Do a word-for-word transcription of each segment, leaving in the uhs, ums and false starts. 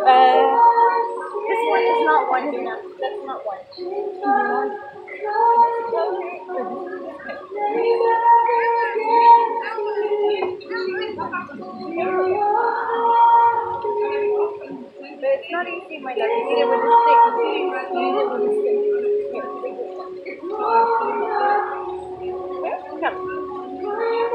Uh, this one is not one, Dina. That's not one. But it's not easy, my love. You need it with a stick. You need it with a stick. Here, take this one. Here, come.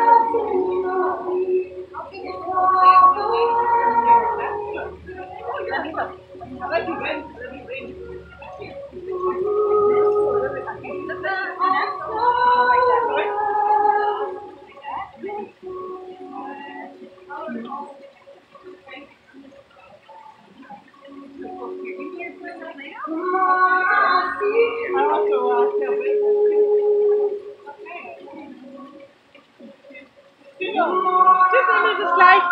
Just let me just like.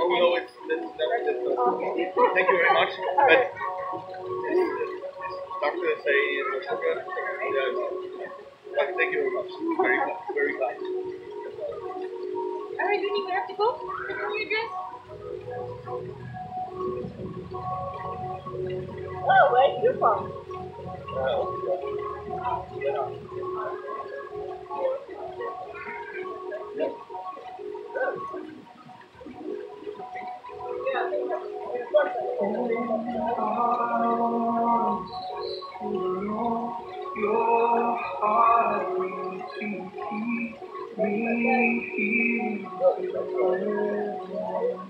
no, no, it's that's, that's, that's okay. Thank you very much. But doctor say it's sugar. Yeah. But thank you very much. Very kind. Very kind. Alright, you even have to go? Put on your dress? Oh, where's you from? Your heart to keep me here forever.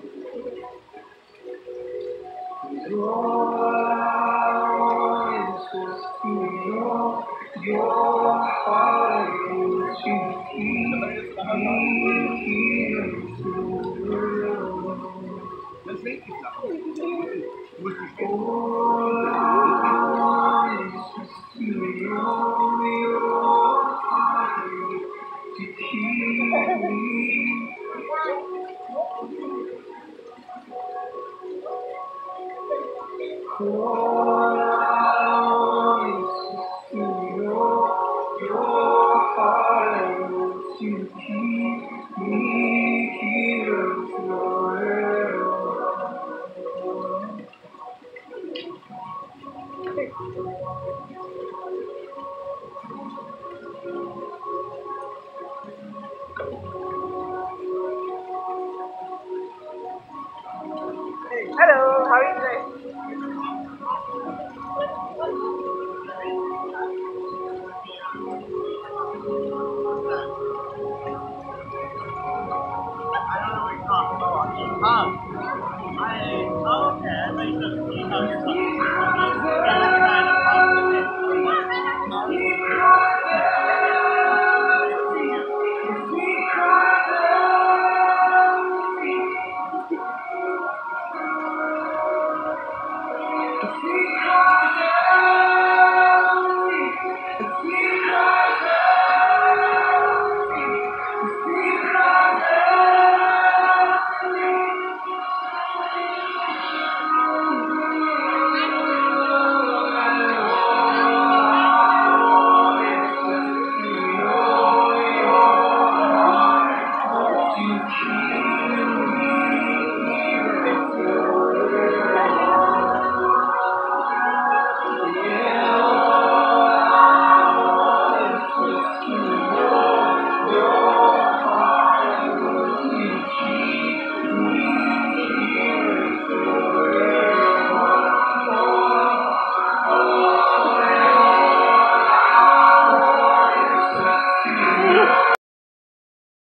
Your eyes just to know your heart to keep me here forever. Your eyes just to know your heart to keep me. Your eyes just to know your heart to keep me here forever.